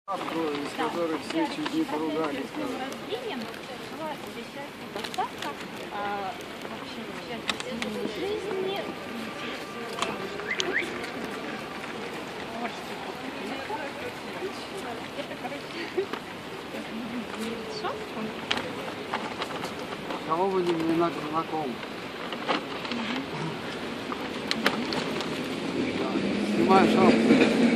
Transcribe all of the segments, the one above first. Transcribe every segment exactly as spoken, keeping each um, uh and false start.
Из которых все чуть не поругались. Рождением была обещательная доставка вообще счастливой жизни. Это, короче, шапку. Кого вы не знакомы? Снимаю шапку.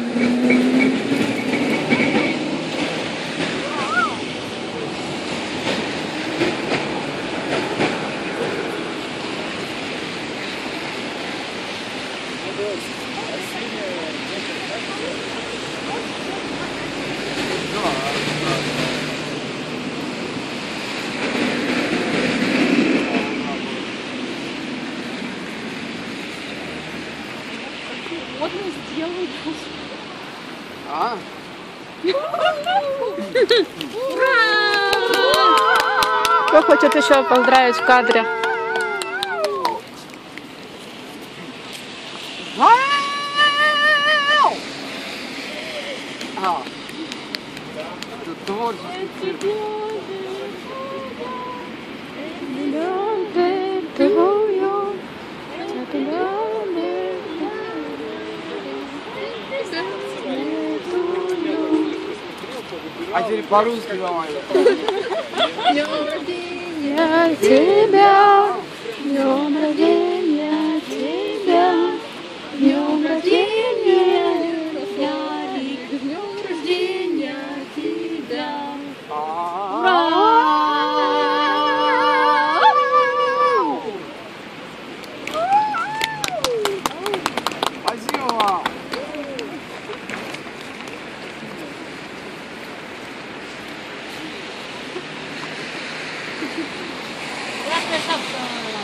Вот мы сделали. А? Ура! Кто хочет еще поздравить в кадре? А, это творческий цирк. А теперь по-русски давай. Днем рождения тебя, днем рождения тебя, днем рождения, Ярик, днем рождения тебя. Ура! Спасибо вам. Красная шапка.